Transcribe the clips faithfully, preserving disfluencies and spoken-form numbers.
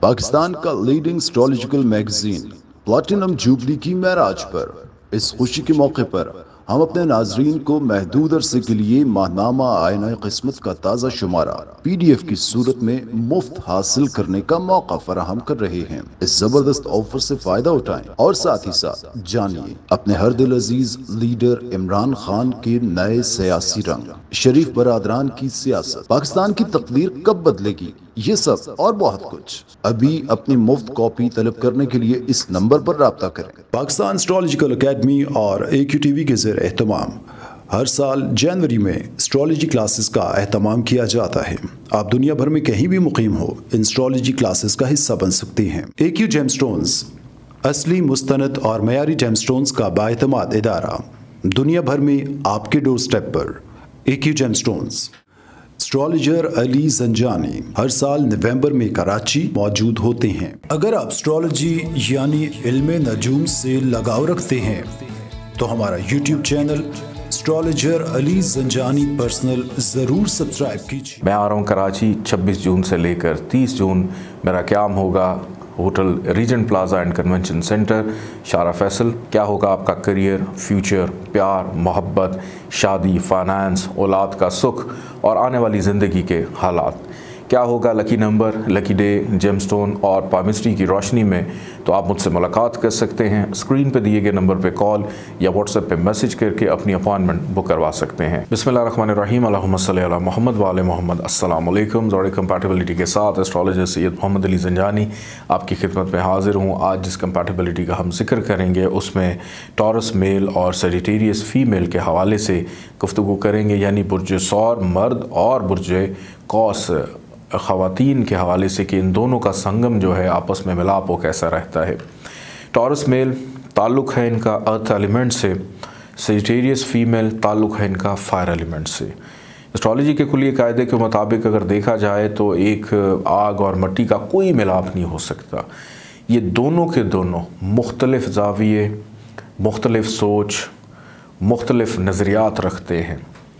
पाकिस्तान का leading astrological magazine platinum jubilee की महराज पर इस खुशी के मौके पर हम अपने नाजरीन को महदूद अरसे के लिए माहनामा आईना किस्मत का ताज़ा शुमारा पी डी एफ की सूरत में मुफ्त हासिल करने का मौका फराहम कर रहे हैं। इस जबरदस्त ऑफर से फायदा उठाएं और साथ ही साथ जानिए अपने हर दिल अजीज लीडर इमरान खान के नए सियासी रंग, शरीफ बरादरान की सियासत, पाकिस्तान की तकदीर कब बदलेगी, ये सब और बहुत कुछ। अभी अपनी मुफ्त कॉपी तलब करने के लिए इस नंबर पर राब्ता करें। पाकिस्तान एस्ट्रोलॉजिकल अकेडमी और ए क्यू टी वी के ज़ेर एहतमाम हर साल जनवरी में एस्ट्रोलॉजी क्लासेस का एहतमाम किया जाता है। आप दुनिया भर में कहीं भी मुकीम हो, इन एस्ट्रोलॉजी क्लासेस का हिस्सा बन सकते हैं। ए क्यू जेमस्टोन्स असली, मुस्तनद और मयारी जेमस्टोन्स का बाएतमाद इदारा, दुनिया भर में आपके डोर स्टेप पर। A Q gemstones. Astrologer Ali Janjani हर साल नवंबर में कराची मौजूद होते हैं। अगर आप एस्ट्रोलॉजी यानी इल्मे नजूम से लगाव रखते हैं तो हमारा YouTube channel astrologer Ali Janjani personal ज़रूर सब्सक्राइब कीजिए। मैं आ रहा हूँ कराची छब्बीस जून से लेकर तीस जून मेरा क़याम होगा hotel Regent Plaza and convention centre Shahra Faisal. क्या होगा आपका करियर, फ्यूचर, प्यार, मोहब्बत, शादी, फाइनेंस, औलाद का सुख और आने वाली ज़िंदगी के हालात। क्या होगा lucky number, lucky day, gemstone और पामिस्ट्री की रोशनी में, तो आप मुझसे मुलाकात कर सकते हैं। स्क्रीन पे दिए गए नंबर पे कॉल या व्हाट्सएप पे मैसेज करके अपनी अपॉइंटमेंट बुक करवा सकते हैं। बिस्मिल्लाहिर्रहमानिर्रहीम, अल्लाहुम्मा सल्ली अला मोहम्मद व आले मोहम्मद। अस्सलाम वालेकुम। जोड़ी कंपैटिबिलिटी के साथ एस्ट्रोलॉजर सैयद मोहम्मद अली जंजानी आपकी खिदमत में हाजिर हूँ। आज जिस कंपैटिबिलिटी का हम जिक्र करेंगे उसमें टॉरस मेल और सेजिटेरियस फीमेल के हवाले से गुफ्तगू करेंगे, यानी बुर्ज सौर मर्द और बुर्ज कौस ख़वातीन के हवाले से कि इन दोनों का संगम जो है आपस में मिलाप वो कैसा रहता है। टॉरस मेल ताल्लुक़ है इनका अर्थ एलिमेंट से, सेजिटेरियस फीमेल ताल्लुक़ है इनका फायर एलिमेंट से। एस्ट्रोलॉजी के कुली कायदे के मुताबिक अगर देखा जाए तो एक आग और मिट्टी का कोई मिलाप नहीं हो सकता। ये दोनों के दोनों मुख्तलिफ ज़ाविये, मुख्तलिफ सोच, मुख्तलिफ नज़रियात रखते हैं।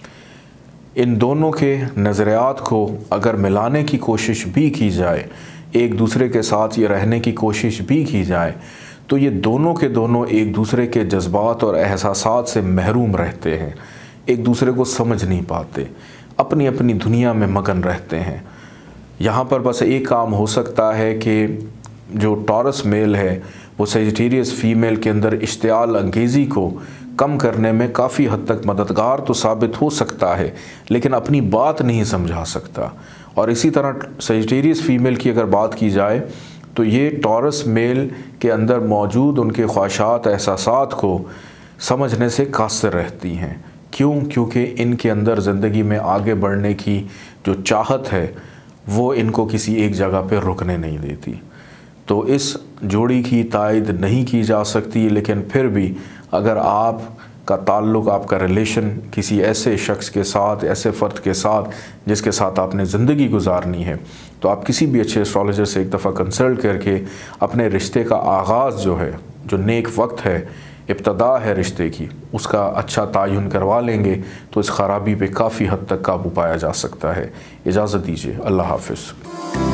इन दोनों के नज़रियात को अगर मिलाने की कोशिश भी की जाए, एक दूसरे के साथ ये रहने की कोशिश भी की जाए, तो ये दोनों के दोनों एक दूसरे के जज्बात और एहसासात से महरूम रहते हैं, एक दूसरे को समझ नहीं पाते, अपनी अपनी दुनिया में मगन रहते हैं। यहाँ पर बस एक काम हो सकता है कि जो टॉरस मेल है वो सेजिटेरियस फीमेल के अंदर इश्तियाल अंगेज़ी को कम करने में काफ़ी हद तक मददगार तो साबित हो सकता है, लेकिन अपनी बात नहीं समझा सकता। और इसी तरह सेजिटेरियस फीमेल की अगर बात की जाए तो ये टॉरस मेल के अंदर मौजूद उनके ख्वाहिशात, एहसासात को समझने से कासिर रहती हैं। क्यों? क्योंकि इनके अंदर ज़िंदगी में आगे बढ़ने की जो चाहत है वो इनको किसी एक जगह पर रुकने नहीं देती। तो इस जोड़ी की तायद नहीं की जा सकती, लेकिन फिर भी अगर आप का ताल्लुक़, आपका रिलेशन किसी ऐसे शख्स के साथ, ऐसे फ़र्द के साथ जिसके साथ आपने ज़िंदगी गुजारनी है, तो आप किसी भी अच्छे एस्ट्रोलॉजर से एक दफ़ा कंसल्ट करके अपने रिश्ते का आगाज़ जो है, जो नेक वक्त है, इब्तदा है रिश्ते की, उसका अच्छा तायुन करवा लेंगे तो इस ख़राबी पे काफ़ी हद तक काबू पाया जा सकता है। इजाज़त दीजिए, अल्लाह हाफ़िज़।